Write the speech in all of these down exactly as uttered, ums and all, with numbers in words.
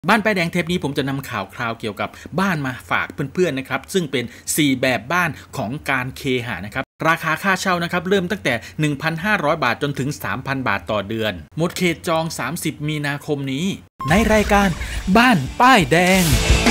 บ้านป้ายแดงเทปนี้ผมจะนำข่าวคราวเกี่ยวกับบ้านมาฝากเพื่อนๆนะครับซึ่งเป็นสี่แบบบ้านของการเคหะนะครับราคาค่าเช่านะครับเริ่มตั้งแต่ หนึ่งพันห้าร้อย บาทจนถึง สามพัน บาทต่อเดือนหมดเขตจองสามสิบมีนาคมนี้ในรายการบ้านป้ายแดง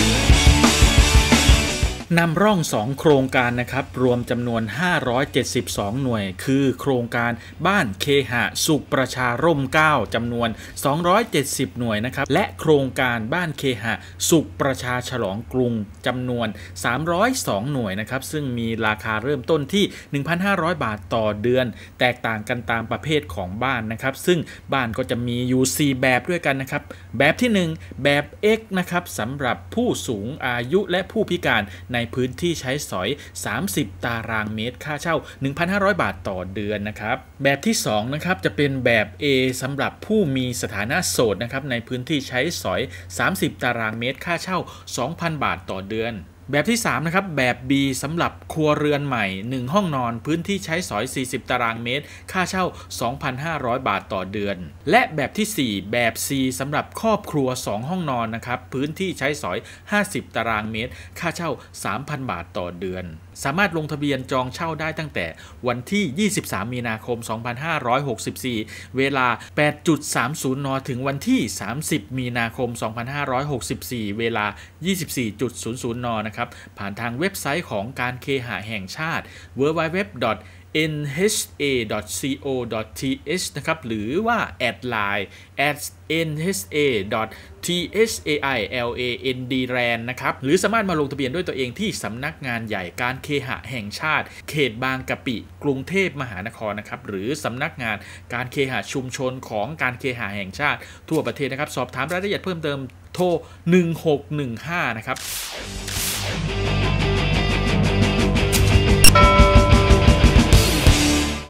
นำร่องสองโครงการนะครับรวมจำนวนห้าร้อยเจ็ดสิบสองหน่วยคือโครงการบ้านเคหะสุขประชาร่มเกล้าจำนวนสองร้อยเจ็ดสิบหน่วยนะครับและโครงการบ้านเคหะสุขประชาฉลองกรุงจำนวนสามร้อยสองหน่วยนะครับซึ่งมีราคาเริ่มต้นที่ หนึ่งพันห้าร้อย บาทต่อเดือนแตกต่างกันตามประเภทของบ้านนะครับซึ่งบ้านก็จะมีอยู่สี่แบบด้วยกันนะครับแบบที่หนึ่งแบบ X นะครับสำหรับผู้สูงอายุและผู้พิการในในพื้นที่ใช้สอยสามสิบตารางเมตรค่าเช่า หนึ่งพันห้าร้อย บาทต่อเดือนนะครับแบบที่สองนะครับจะเป็นแบบ A สำหรับผู้มีสถานะโสดนะครับในพื้นที่ใช้สอยสามสิบตารางเมตรค่าเช่า สองพัน บาทต่อเดือนแบบที่สามนะครับแบบ B สำหรับครัวเรือนใหม่หนึ่งห้องนอนพื้นที่ใช้สอยสี่สิบตารางเมตรค่าเช่า สองพันห้าร้อย บาทต่อเดือนและแบบที่สี่แบบ C สำหรับครอบครัวสองห้องนอนนะครับพื้นที่ใช้สอยห้าสิบตารางเมตรค่าเช่า สามพัน บาทต่อเดือนสามารถลงทะเบียนจองเช่าได้ตั้งแต่วันที่ยี่สิบสามมีนาคมสองพันห้าร้อยหกสิบสี่เวลา แปดนาฬิกาสามสิบ นถึงวันที่สามสิบมีนาคมสองพันห้าร้อยหกสิบสี่เวลา ยี่สิบสี่นาฬิกา นนะครับผ่านทางเว็บไซต์ของการเคหะแห่งชาติ ดับเบิลยู ดับเบิลยู ดับเบิลยู ดอท เอ็น เอช เอ ดอท ซี โอ ดอท ที เอช นะครับหรือว่าแอดไลน์ แอท เอ็น เอช เอ ดอท ที เอช เอ ไอ แอล เอ เอ็น ดี แลนด์ นะครับหรือสามารถมาลงทะเบียนด้วยตัวเองที่สำนักงานใหญ่การเคหะแห่งชาติเขตบางกะปิกรุงเทพมหานครนะครับหรือสำนักงานการเคหะชุมชนของการเคหะแห่งชาติทั่วประเทศนะครับสอบถามรายละเอียดเพิ่มเติมโทรหนึ่งหกหนึ่งห้านะครับ